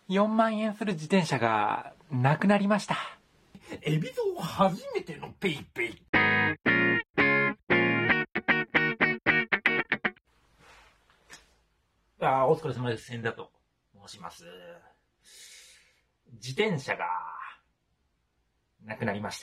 4万円する自転車がなくなりました。 エビゾウ初めてのペイペイ。お疲れ様です。千田と申します。自転車がなくなりまして。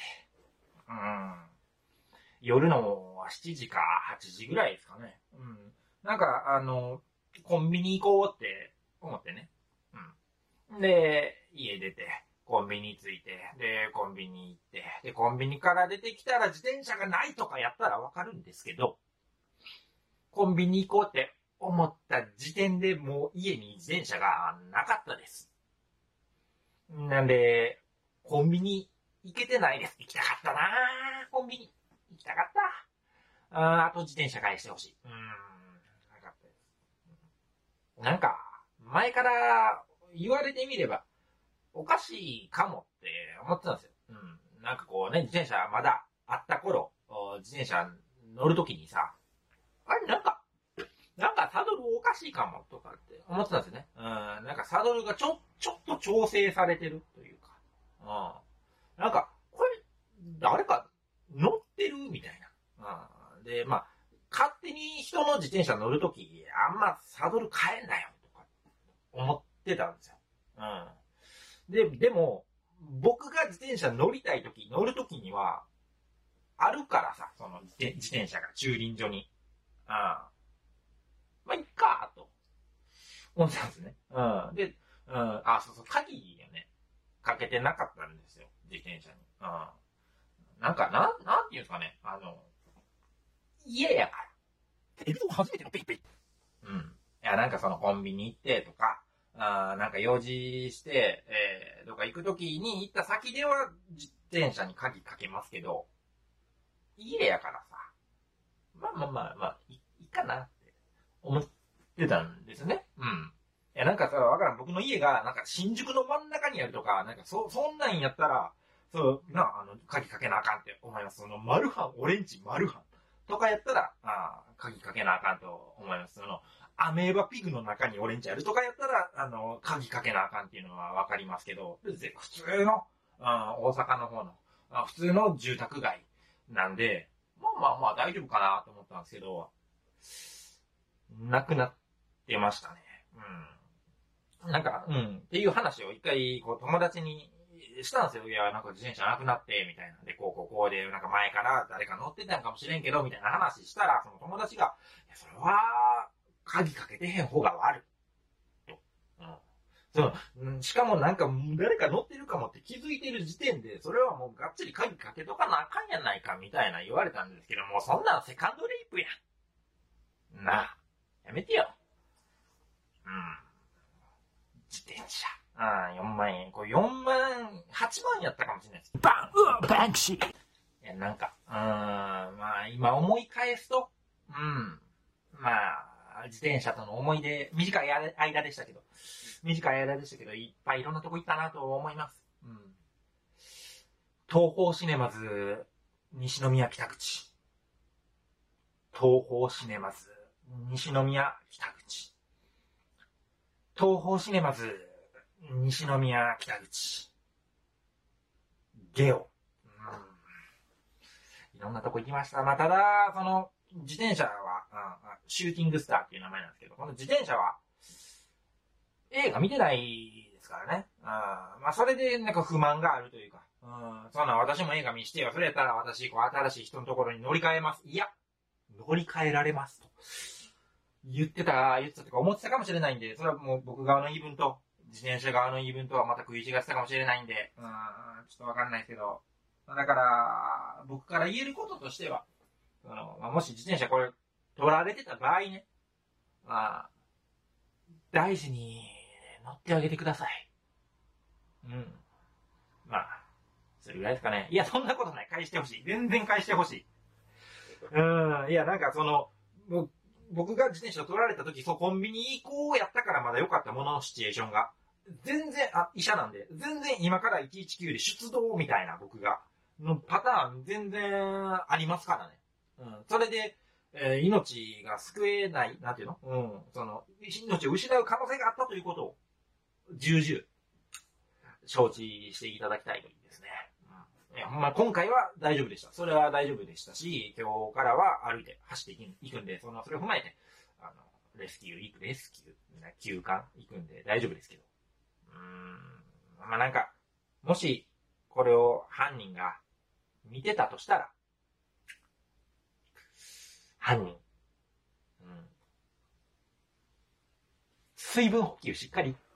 夜の7時か8時ぐらいですかね。なんか、コンビニ行こうって思ってね。で、家出て、コンビニ着いて、で、コンビニ行って、で、コンビニから出てきたら自転車がないとかやったらわかるんですけど、コンビニ行こうって思った時点でもう家に自転車がなかったです。なんで、コンビニ行けてないです。行きたかったなぁ。コンビニ行きたかった。あと自転車返してほしい。なかったです。なんか、前から言われてみれば、おかしいかもって思ってたんですよ。なんかこうね、自転車まだあった頃、自転車乗るときにさ、あれなんかサドルおかしいかもとかって思ってたんですよね。なんかサドルがちょっと調整されてるというか。なんか、これ、誰か乗ってるみたいな。で、まあ、勝手に人の自転車乗るとき、あんまサドル変えんなよとか思ってたんですよ。でも、僕が自転車乗るときには、あるからさ、その自転車が駐輪所に。まあ、いっかと思ってたんですね。で、そう、鍵をね、かけてなかったんですよ、自転車に。なんていうんですかね、家やから。エビゾウ初めてのペイペイ。いや、なんかそのコンビニ行ってとか、なんか用事して、どっか行くときに行った先では自転車に鍵かけますけど、家やからさ、まあ、いいかなって思ってたんですね。いや、なんかさ、わからん。僕の家が、なんか新宿の真ん中にあるとか、なんかそんなんやったら、鍵かけなあかんって思います。その、マルハン、オレンジマルハンとかやったら、鍵かけなあかんと思います。その、アメーバピグの中にオレンジあるとかやったら、鍵かけなあかんっていうのはわかりますけど、普通の、大阪の方の、普通の住宅街なんで、まあ大丈夫かなと思ったんですけど、なくなってましたね。なんか、っていう話を一回、こう、友達にしたんですよ。いや、なんか自転車なくなって、みたいなんで、こうで、なんか前から誰か乗ってたんかもしれんけど、みたいな話したら、その友達が、いや、それは、鍵かけてへん方が悪い。と。しかもなんか、誰か乗ってるかもって気づいてる時点で、それはもうがっつり鍵かけとかなあかんやないか、みたいな言われたんですけども、そんなんセカンドレイプやん。なあ、やめてよ。自転車。4万円。これ4万、8万やったかもしれないです。 バンクシー。 いや、なんか、まあ、今思い返すと、まあ、自転車との思い出、短い間でしたけど、いっぱいいろんなとこ行ったなと思います。東宝シネマズ、西宮北口。東宝シネマズ、西宮北口。東宝シネマズ、西宮北口。ゲオ。いろんなとこ行きました。まあ、ただ、その、自転車は、シューティングスターっていう名前なんですけど、この自転車は、映画見てないですからね。まあ、それでなんか不満があるというか、そんな私も映画見してよ。それやったら私、こう、新しい人のところに乗り換えます。いや、乗り換えられますと。言ってたとか思ってたかもしれないんで、それはもう僕側の言い分と、自転車側の言い分とはまた食い違ってたかもしれないんで、ちょっとわかんないですけど、だから、僕から言えることとしては、もし自転車これ、取られてた場合ね、大事に乗ってあげてください。まあ、それぐらいですかね。いや、そんなことない。返してほしい。全然返してほしい。いや、なんかその、僕が自転車取られた時、コンビニ行こうやったからまだ良かったもののシチュエーションが、全然、医者なんで、全然今から119で出動みたいな僕が、のパターン全然ありますからね。それで、命が救えない、なんていうの？その、命を失う可能性があったということを、重々 承知していただきたいといいですね。いや、今回は大丈夫でした。それは大丈夫でしたし、今日からは歩いて走っていくんで、それを踏まえて、レスキュー、休館行くんで大丈夫ですけど。なんか、もし、これを犯人が見てたとしたら、犯人、水分補給しっかり